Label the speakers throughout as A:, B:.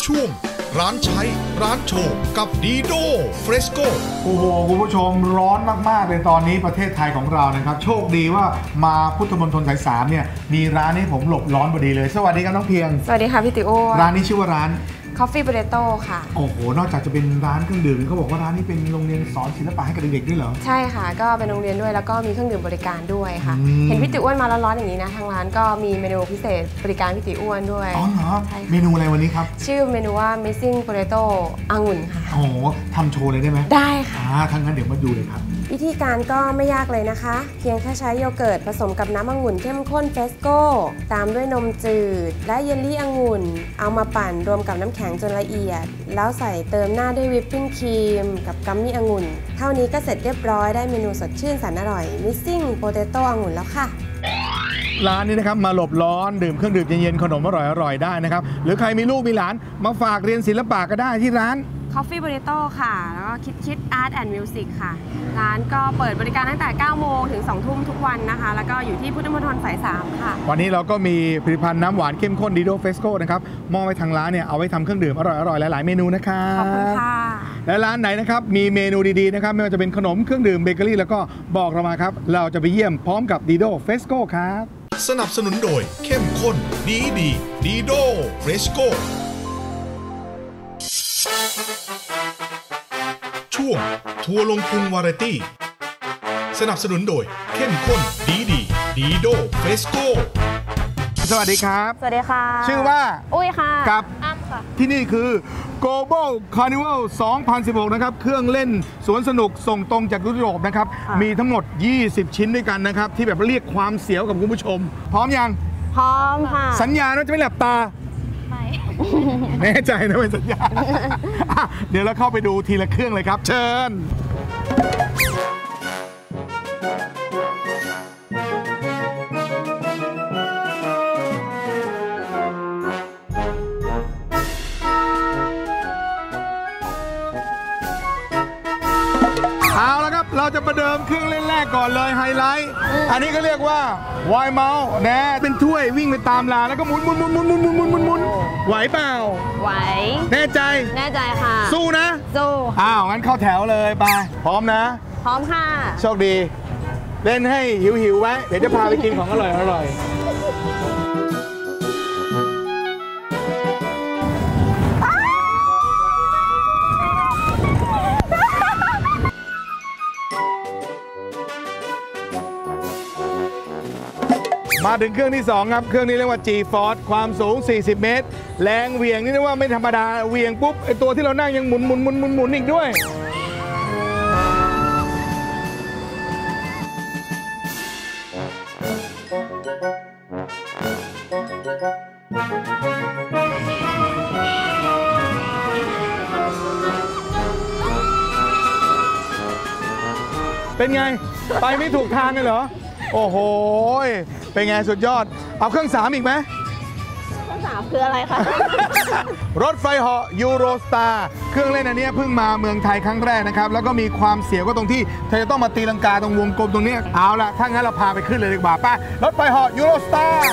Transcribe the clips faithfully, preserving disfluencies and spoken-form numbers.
A: ช่วงร้านใช้ร้านโชว์กับดีโดเฟรสโก
B: โอ้โหคุณผู้ชมร้อนมากๆเลยตอนนี้ประเทศไทยของเรานะครับโชคดีว่ามาพุทธมณฑลสายสามเนี่ยมีร้านให้ผมหลบร้อนพอดีเลยสวัสดีครับน้องเพียง
C: สวัสดีค่ะพี่ติโอ
B: ร้านนี้ชื่อว่าร้าน
C: Coffee Potato ค่ะ
B: โอ้โหนอกจากจะเป็นร้านเครื่องดื่มเขาบอกว่าร้านนี้เป็นโรงเรียนสอนศิลปะให้กับเด็กๆด้วยเหรอ
C: ใช่ค่ะก็เป็นโรงเรียนด้วยแล้วก็มีเครื่องดื่มบริการด้วยค่ะเห็นพี่ติอ้วนมาร้อนๆอย่างนี้นะทางร้านก็มีเมนูพิเศษบริการพี่ติอ้วนด้วย
B: อ๋อเหรอเมนูอะไรวันนี้ครับ
C: ชื่อเมนูว่า Missing Potato องุ่นค่ะ
B: โอ้โหทำโชว์เลยได้ไหม
C: ได้ค่ะ
B: ทางนั้นเดี๋ยวมาดูเลยครับ
C: วิธีการก็ไม่ยากเลยนะคะเพียงแค่ใช้โยเกิร์ตผสมกับน้ำองุ่นเข้มข้นเฟสโก้ตามด้วยนมจืดและเยลลี่องุ่นเอามาปั่นรวมกับน้ำแข็งจนละเอียดแล้วใส่เติมหน้าด้วยวิปปิ้งครีมกับกัมมี่องุ่นเท่านี้ก็เสร็จเรียบร้อยได้เมนูสดชื่นแสนอร่อย Missing Potato องุ่นแล้วค่ะ
B: ร้านนี้นะครับมาหลบร้อนดื่มเครื่องดื่มเย็นๆขนมอร่อยๆได้นะครับหรือใครมีลูกมีหลานมาฝากเรียนศิลปะก็ได้ที่ร้าน
C: Coffee Potato ค่ะแล้วก็คิดคิด Art and Music ค่ะร้านก็เปิดบริการตั้งแต่เก้าโมงถึงสองทุ่มทุกวันนะคะแล้วก็อยู่ที่พุทธมณฑลสายสามค่ะ
B: วันนี้เราก็มีผลิตภัณฑ์น้ำหวานเข้มข้นดีโดเฟสโก้นะครับมอบไว้ทางร้านเนี่ยเอาไว้ทำเครื่องดื่มอร่อยๆหลายๆเมนูนะครับ
C: ขอบคุณค่ะ
B: และร้านไหนนะครับมีเมนูดีๆนะครับไม่ว่าจะเป็นขนมเครื่องดื่มเบเกอรี่แล้วก็บอกเรามาครับเราจะไปเยี่ยมพร้อมกับดีโดเฟสโก้ครับ
A: สนับสนุนโดยเข้มข้นดีดีดีโดเฟสโก้ช่วงทัวร์ลงพุงวาไรตี้สนับสนุนโดยเข้มข้นดีดีดีโดเฟสโก้
B: สวัสดีครับ
C: สวัสดีค่ะ
B: ชื่อว่า
C: อุ้ยค่ะ
B: กับ
C: อ้ำค่ะ
B: ที่นี่คือ Global Carnival สองพันสิบหกนะครับเครื่องเล่นสวนสนุกส่งตรงจากยุโรปนะครับมีทั้งหมดยี่สิบชิ้นด้วยกันนะครับที่แบบเรียกความเสียวกับคุณผู้ชมพร้อมยัง
C: พร้อมค่ะ
B: สัญญาว่าจะไม่หลับตาแน่ใจนะเป็นสัญญาเดี๋ยวเราเข้าไปดูทีละเครื่องเลยครับเชิญเอาละครับเราจะประเดิมเครื่องเล่นแรกก่อนเลยไฮไลท์อันนี้ก็เรียกว่าวายเมาส์แน่เป็นถ้วยวิ่งไปตามลาแล้วก็หมุนหมุนหมุนหมุนหมุนหมุนหมุนหมุนหมุนไหวเปล่า
C: ไหว
B: แน่ใจ
C: แน่ใจค่ะ
B: สู้นะ
C: สู้
B: อ้าวงั้นเข้าแถวเลยไปพร้อมนะ
C: พร้อมค่ะ
B: โชคดีเล่นให้หิวหิวไว้เดี๋ยวจะพาไปกินของอร่อยอร่อยมาถึงเครื่องที่สองครับเครื่องนี้เรียกว่า G-Force ความสูงสี่สิบเมตรแรงเหวี่ยงนี่เรียกว่าไม่ธรรมดาเหวี่ยงปุ๊บไอตัวที่เรานั่งยังหมุนหมุนหมุนหมุนหมุนอีกด้วยเป็นไงไปไม่ถูกทางเลยเหรอโอ้โหเป็นไงสุดยอดเอาเครื่องสามอีกไหม
C: เครื่องสามคืออะไรคะ
B: รถไฟเหาะยูโรสตาร์เครื่องเล่นอันนี้เพิ่งมาเมืองไทยครั้งแรกนะครับแล้วก็มีความเสียวก็ตรงที่เธอจะต้องมาตีลังกาตรงวงกลมตรงนี้เอาล่ะถ้างั้นเราพาไปขึ้นเลยดีกว่าป่ะรถไฟเหาะยูโรสตาร์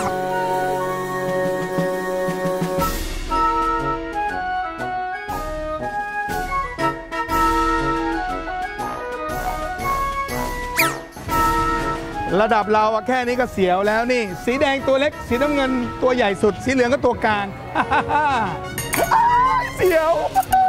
B: ระดับเราแค่นี้ก็เสียวแล้วนี่สีแดงตัวเล็กสีน้ำเงินตัวใหญ่สุดสีเหลืองก็ตัวกลางเสียว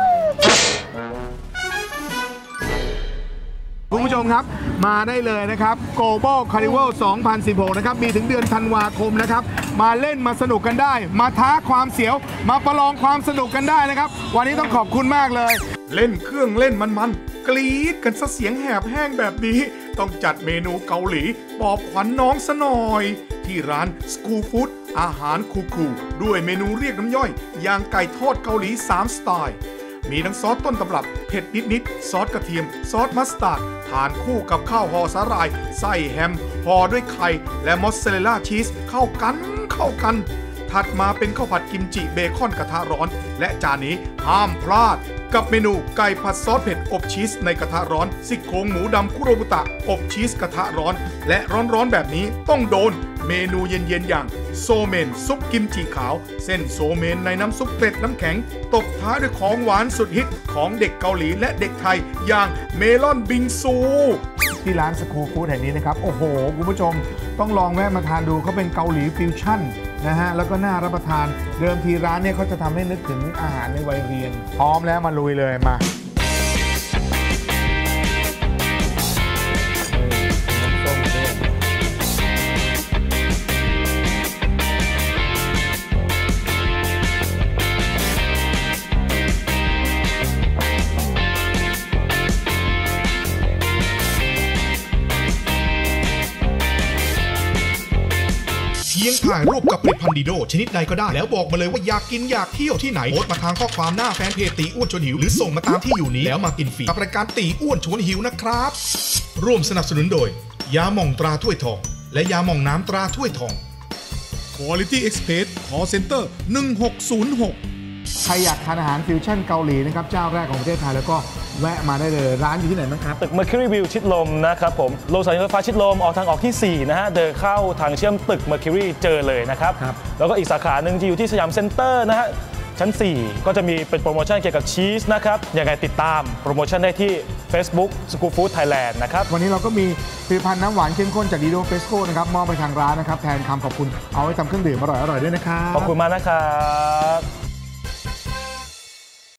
B: คุณผู้ชมครับมาได้เลยนะครับ Global Carnival สองพันสิบหกนะครับมีถึงเดือนธันวาคมนะครับมาเล่นมาสนุกกันได้มาท้าความเสียวมาประลองความสนุกกันได้นะครับวันนี้ต้องขอบคุณมากเลยเล่นเครื่องเล่นมันๆกรี๊ดกันซะเสียงแหบแห้งแบบนี้ต้องจัดเมนูเกาหลีปลอบขวัญน้องซะหน่อยที่ร้าน School Food อาหารคูลๆด้วยเมนูเรียกน้ำย่อยอย่างไก่ทอดเกาหลีสามสไตล์มีทั้งซอสต้นตำรับเผ็ดนิดๆซอสกระเทียมซอสมัสตาร์ดทานคู่กับข้าวห่อสาหร่ายไส้แฮมห่อด้วยไข่และมอสซาเรลล่าชีสเข้ากันเข้ากันถัดมาเป็นข้าวผัดกิมจิเบคอนกระทะร้อนและจานนี้ห้ามพลาดกับเมนูไก่ผัดซอสเผ็ดอบชีสในกระทะร้อนซี่โครงหมูดำคุโรบุตะอบชีสกระทะร้อนและร้อนๆแบบนี้ต้องโดนเมนูเย็นๆอย่างโซเมนซุปกิมจิขาวเส้นโซเมนในน้ำซุปเกล็ดน้ำแข็งตบท้ายด้วยของหวานสุดฮิตของเด็กเกาหลีและเด็กไทยอย่างเมลอนบิงซูที่ร้านสกูฟู้ดแห่งนี้นะครับโอ้โหคุณผู้ชมต้องลองแวะมาทานดูเขาเป็นเกาหลีฟิวชั่นนะฮะแล้วก็น่ารับประทานเดิมทีร้านเนี่ยเขาจะทำให้นึกถึงอาหารในวัยเรียนพร้อมแล้วมาลุยเลยมา
A: เพียงถ่ายรูปกับผลิตภัณฑ์ดีโดชนิดใดก็ได้แล้วบอกมาเลยว่าอยากกินอยากเที่ยวที่ไหนโพสต์มาทางข้อความหน้าแฟนเพจตีอ้วนชวนหิวหรือส่งมาตามที่อยู่นี้แล้วมากินฟรีกับรายการตีอ้วนชวนหิวนะครับร่วมสนับสนุนโดยยาหม่องตราถ้วยทองและยาหม่องน้ำตราถ้วยทอง Quality Express Call Center หนึ่งหกศูนย์หก
B: ใครอยากทานอาหารฟิวชั่นเกาหลีนะครับเจ้าแรกของประเทศไทยแล้วก็แวะมาได้เลยร้านอยู่ที่ไหนบ้างครับ
D: ตึก Mercury View ชิดลมนะครับผมลงสถานีรถไฟฟ้าชิดลมออกทางออกที่สี่นะฮะเดินเข้าทางเชื่อมตึก Mercury เจอเลยนะครับแล้วก็อีกสาขาหนึ่งที่อยู่ที่สยามเซ็นเตอร์นะฮะชั้นสี่ก็จะมีเป็นโปรโมชั่นเกี่ยวกับชีสนะครับยังไงติดตามโปรโมชั่นได้ที่ Facebook School Food Thailand นะครับ
B: วันนี้เราก็มีผลิตภัณฑ์น้ำหวานเข้มข้นจากดีโดเฟสโก้นะครับมอบไปทางร้านนะครับแทนคำขอบคุณเอาไว้ทำเครื่องดื่มอร่อยๆด้วยนะครับ
D: ขอบคุณมากนะครับ